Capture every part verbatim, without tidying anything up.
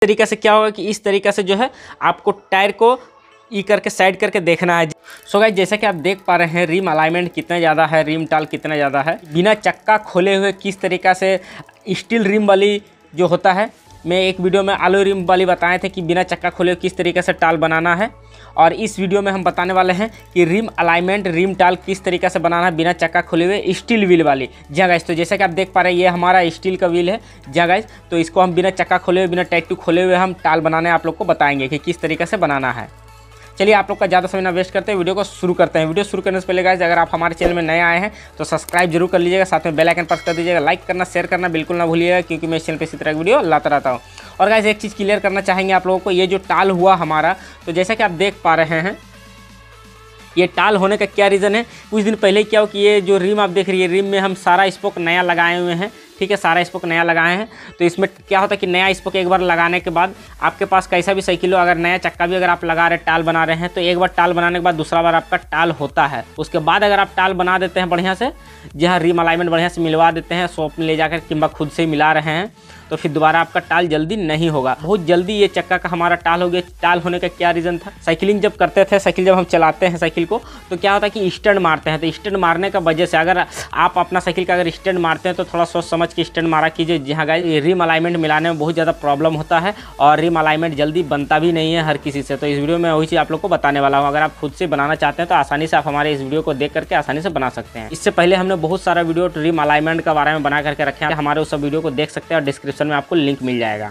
तरीके से क्या होगा कि इस तरीके से जो है आपको टायर को ई करके साइड करके देखना है। सो गाइस जैसा कि आप देख पा रहे हैं रिम अलाइनमेंट कितना ज़्यादा है, रिम टाल कितना ज़्यादा है। बिना चक्का खोले हुए किस तरीक़ा से स्टील रिम वाली जो होता है, मैं एक वीडियो में आलू रिम वाली बताए थे कि बिना चक्का खोले हुए किस तरीके से टाल बनाना है, और इस वीडियो में हम बताने वाले हैं कि रिम अलाइनमेंट रिम टाल किस तरीके से बनाना है बिना चक्का खोले हुए स्टील व्हील वाली। जी हाँ गाइस, तो जैसा कि आप देख पा रहे हैं ये हमारा स्टील का व्हील है। जी हाँ गाइस, तो इसको हम बिना चक्का खोले हुए बिना टैटू खोले हुए हम टाल बनाने आप लोग को बताएंगे कि किस तरीके से बनाना है। चलिए आप लोग का ज़्यादा समय ना वेस्ट करते हैं, वीडियो को शुरू करते हैं। वीडियो शुरू करने से पहले गाइस अगर आप हमारे चैनल में नए आए हैं तो सब्सक्राइब जरूर कर लीजिएगा, साथ में बेल आइकन प्रेस कर दीजिएगा, लाइक करना शेयर करना बिल्कुल ना भूलिएगा, क्योंकि मैं इस चैनल पे इसी तरह की वीडियो लाता रहता हूँ। और गाइस एक चीज़ क्लियर करना चाहेंगे आप लोगों को, ये जो टाल हुआ हमारा, तो जैसा कि आप देख पा रहे हैं ये टाल होने का क्या रीज़न है। कुछ दिन पहले क्या हो कि ये जो रिम आप देख रही है, रिम में हम सारा स्पोक नया लगाए हुए हैं, ठीक है, सारा स्पोक नया लगाए हैं। तो इसमें क्या होता है कि नया स्पोक एक बार लगाने के बाद आपके पास कैसा भी साइकिल हो, अगर नया चक्का भी अगर आप लगा रहे टाल बना रहे हैं, तो एक बार टाल बनाने के बाद दूसरा बार आपका टाल होता है। उसके बाद अगर आप टाल बना देते हैं बढ़िया से, जहाँ रिम अलाइनमेंट बढ़िया से मिलवा देते हैं, शॉप में ले जाकर किंबा खुद से ही मिला रहे हैं, तो फिर दोबारा आपका टाल जल्दी नहीं होगा। बहुत जल्दी ये चक्का का हमारा टाल हो गया। टाल होने का क्या रीज़न था, साइकिलिंग जब करते थे, साइकिल जब हम चलाते हैं साइकिल को, तो क्या होता है कि स्टैंड मारते हैं, तो स्टैंड मारने का वजह से अगर आप अपना साइकिल का अगर स्टैंड मारते हैं तो थोड़ा सोच समझ के स्टैंड मारा कीजिए। जी हाँ गाइस, रिम अलाइनमेंट मिलाने में बहुत ज़्यादा प्रॉब्लम होता है और रिम अलाइनमेंट जल्दी बनता भी नहीं है हर किसी से। तो इस वीडियो में वही चीज़ आप लोग को बताने वाला हूँ। अगर आप खुद से बनाना चाहते हैं तो आसानी से आप हमारे इस वीडियो को देख करके आसानी से बना सकते हैं। इससे पहले हमने बहुत सारा वीडियो रिम अलाइनमेंट के बारे में बना करके रखे हैं, हमारे उस सब वीडियो को देख सकते हैं और डिस्क्रिप्शन में आपको लिंक मिल जाएगा।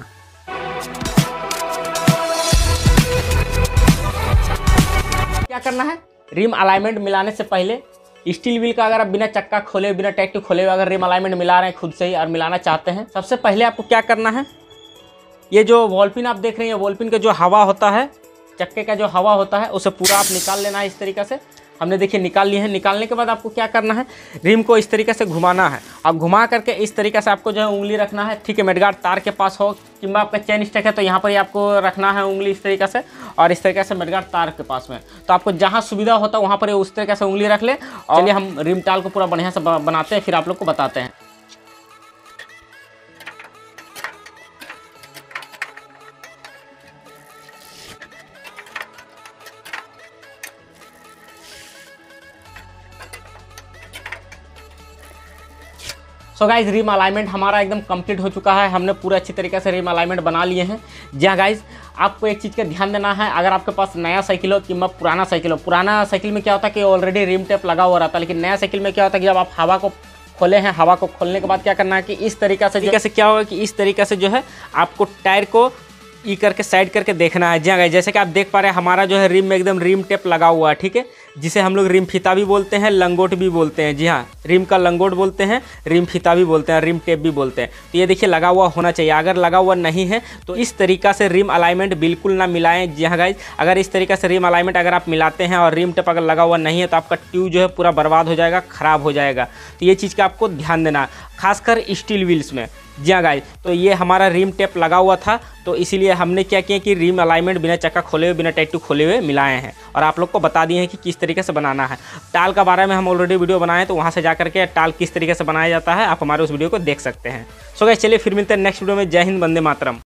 क्या करना है, रिम अलाइनमेंट मिलाने से पहले स्टील व्हील का अगर आप बिना चक्का खोले बिना टैटू खोले हुए अगर रिम अलाइनमेंट मिला रहे हैं खुद से ही और मिलाना चाहते हैं, सबसे पहले आपको क्या करना है, ये जो वॉलपिन आप देख रहे हैं, वॉलपिन का जो हवा होता है, चक्के का जो हवा होता है, उसे पूरा आप निकाल लेना है। इस तरीके से हमने देखिए निकाल लिए हैं। निकालने के बाद आपको क्या करना है, रिम को इस तरीके से घुमाना है और घुमा करके इस तरीके से आपको जो है उंगली रखना है, ठीक है। मेडगार्ड तार के पास हो किंबा आपका चेन स्टैक है तो यहाँ पर ही आपको रखना है उंगली इस तरीके से, और इस तरीके से मेडगार्ड तार के पास में, तो आपको जहाँ सुविधा होता है वहाँ पर उस तरीके से उंगली रख ले। और चलिए हम रिम टाल को पूरा बढ़िया से बनाते हैं, फिर आप लोग को बताते हैं। सो गाइज रिम अलाइनमेंट हमारा एकदम कंप्लीट हो चुका है, हमने पूरा अच्छी तरीके से रिम अलाइनमेंट बना लिए हैं। जी हाँ गाइज, आपको एक चीज़ का ध्यान देना है, अगर आपके पास नया साइकिल हो कि पुराना साइकिल हो, पुराना साइकिल में क्या होता है कि ऑलरेडी रिम टेप लगा हुआ रहता है, लेकिन नया साइकिल में क्या होता है कि जब आप हवा को खोले हैं, हवा को खोलने के बाद क्या करना है कि इस तरीके से तरीके से क्या होगा कि इस तरीके से जो है आपको टायर को ई करके साइड करके देखना है। जी हाँ गाइस, जैसे कि आप देख पा रहे हैं हमारा जो है रिम में एकदम रिम टेप लगा हुआ है, ठीक है, जिसे हम लोग रिम फीता भी बोलते हैं, लंगोट भी बोलते हैं। जी हाँ, रिम का लंगोट बोलते हैं, रिम फीता भी बोलते हैं, रिम टेप भी बोलते हैं। तो ये देखिए लगा हुआ होना चाहिए, अगर लगा हुआ नहीं है तो इस तरीक़ा से रिम अलाइनमेंट बिल्कुल ना मिलाएं। जी हाँ गाइस, अगर इस तरीके से रिम अलाइनमेंट अगर आप मिलाते हैं और रिम टेप अगर लगा हुआ नहीं है तो आपका ट्यूब जो है पूरा बर्बाद हो जाएगा, ख़राब हो जाएगा। तो ये चीज़ का आपको ध्यान देना, खासकर स्टील व्हील्स में। जी हाँ गाइस, तो ये हमारा रिम टेप लगा हुआ था, तो इसीलिए हमने क्या किया कि रिम अलाइनमेंट बिना चक्का खोले हुए बिना टैटू खोले हुए मिलाए हैं और आप लोग को बता दिए हैं कि किस तरीके से बनाना है। टाल का बारे में हम ऑलरेडी वीडियो बनाए हैं, तो वहाँ से जा करके टाल किस तरीके से बनाया जाता है आप हमारे उस वीडियो को देख सकते हैं। सो गाइस चलिए फिर मिलते हैं नेक्स्ट वीडियो में। जय हिंद, वंदे मातरम।